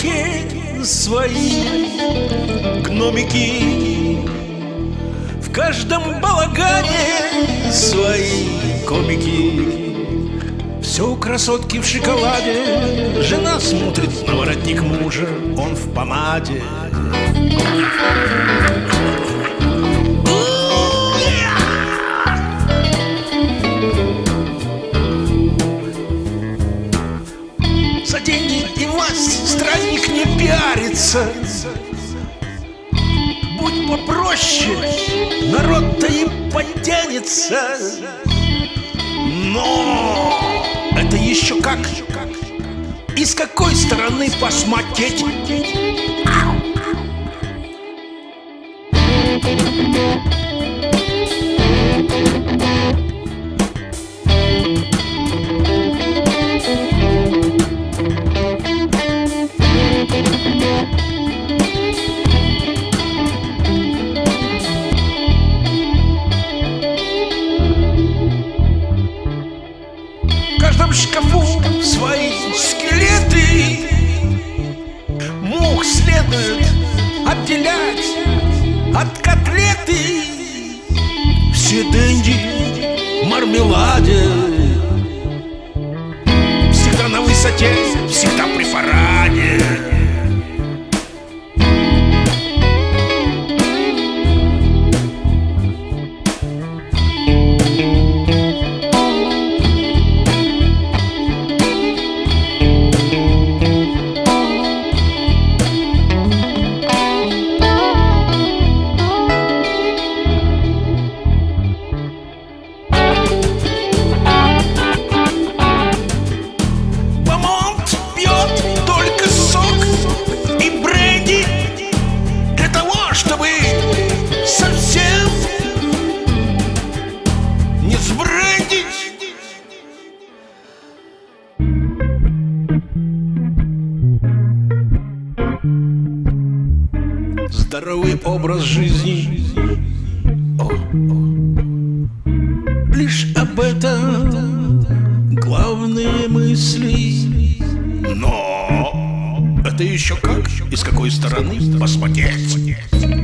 домике свои гномики, в каждом балагане свои комики. Все у красотки в шоколаде, жена смотрит на воротник мужа, он в помаде. За деньги и власть странник не пиарится. Будь попроще, народ-то и подтянется. Но это еще как? И с какой стороны посмотреть? В каждом шкафу свои скелеты. Мух следует отделять от котлеты. Все деньги в мармеладе, всегда на высоте, всегда при параде. Здоровый образ жизни, лишь об этом главные мысли. Но это еще как и с какой стороны посмотреть?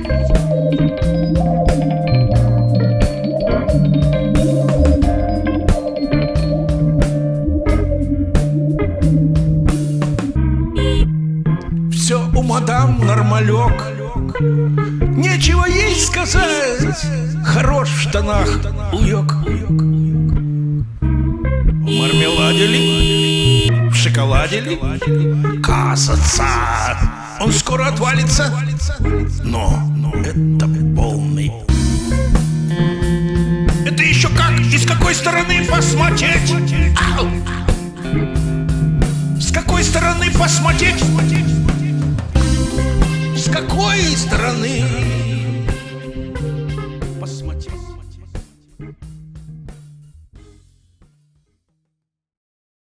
Все у мадам нормалек, нечего ей сказать, хорош в штанах уёк. В мармеладе ли, в шоколаде ли, кажется, он скоро отвалится. Но это полный. Это еще как и с какой стороны посмотреть? Ау! С какой стороны посмотреть?